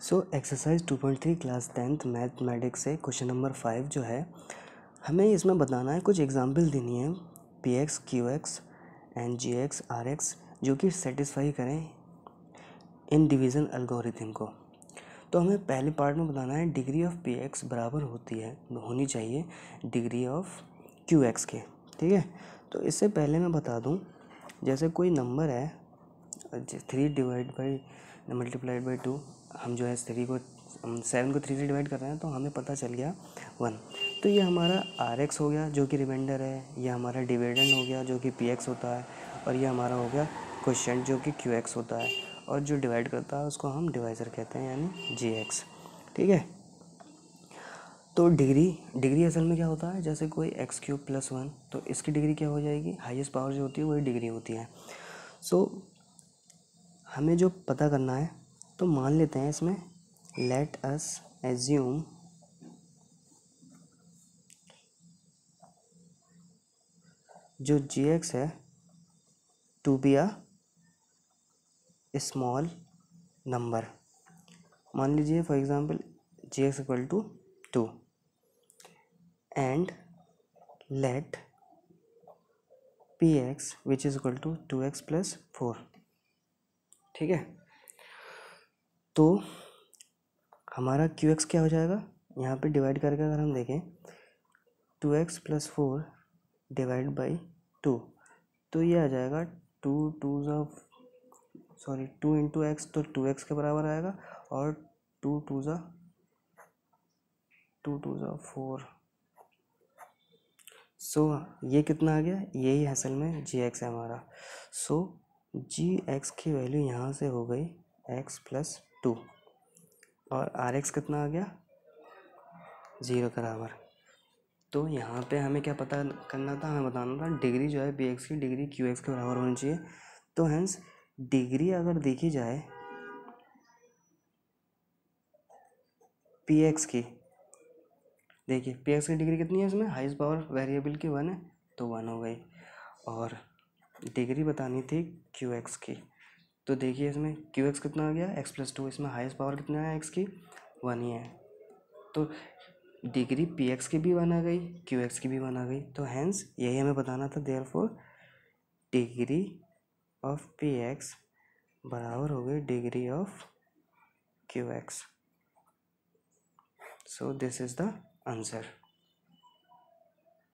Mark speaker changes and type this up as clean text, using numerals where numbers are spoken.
Speaker 1: सो exercise 2.3 class 10th mathematics से question number 5 जो है हमें इसमें बताना है, कुछ एग्जांपल देनी है p x q x and g x r x जो कि सेटिस्फाई करें इन डिवीज़न एल्गोरिथम को। तो हमें पहले पार्ट में बताना है डिग्री ऑफ पी एक्स बराबर होनी चाहिए डिग्री ऑफ क्यू एक्स के। ठीक है, तो इससे पहले मैं बता दूं, जैसे कोई नंबर है 3 डिवाइड बाई मल्टीप्लाइड बाई 2, हम जो है 7 को 3 से डिवाइड कर रहे हैं तो हमें पता चल गया 1। तो ये हमारा आर एक्स हो गया जो कि रिमाइंडर है, ये हमारा डिविडेंड हो गया जो कि पी एक्स होता है, और ये हमारा हो गया क्वोशिएंट जो कि क्यू एक्स होता है, और जो डिवाइड करता है उसको हम डिवाइज़र कहते हैं यानी जी एक्स। ठीक है, तो डिग्री असल में क्या होता है, जैसे कोई एक्स क्यूब प्लस 1 तो इसकी डिग्री क्या हो जाएगी, हाईएस्ट पावर जो होती है वही डिग्री होती है। सो हमें जो पता करना है, तो मान लेते हैं इसमें लेट अस एज्यूम जो जी एक्स है to be a small number. मान लीजिए for example g x equal to 2 and let p x which is equal to 2x plus 4। ठीक है, तो हमारा क्यू एक्स क्या हो जाएगा, यहाँ पे डिवाइड करके अगर हम देखें 2x प्लस 4 डिवाइड बाई 2, तो ये आ जाएगा 2 इंटू एक्स, तो 2x के बराबर आएगा, और 2 टू ज़ा 4। सो ये कितना आ गया, यही असल में जी एक्स है हमारा। सो जी एक्स की वैल्यू यहाँ से हो गई x प्लस 2, और आर एक्स कितना आ गया 0 के बराबर। तो यहाँ पे हमें क्या पता करना था, हमें बताना था डिग्री जो है पी एक्स की डिग्री क्यू एक्स के बराबर होनी चाहिए। तो हेंस डिग्री अगर देखी जाए पी एक्स की, देखिए पी एक्स की डिग्री कितनी है, इसमें हाईएस्ट पावर वेरिएबल की 1 है तो 1 हो गई, और डिग्री बतानी थी क्यू एक्स की, तो देखिए इसमें क्यू एक्स कितना आ गया x प्लस 2, इसमें हाईएस्ट पावर कितना है x की 1 ही है, तो डिग्री पी एक्स की भी 1 आ गई, क्यू एक्स की भी 1 आ गई। तो हेंस यही हमें बताना था, therefore degree of p x बराबर हो गई degree of q x. So this is the answer.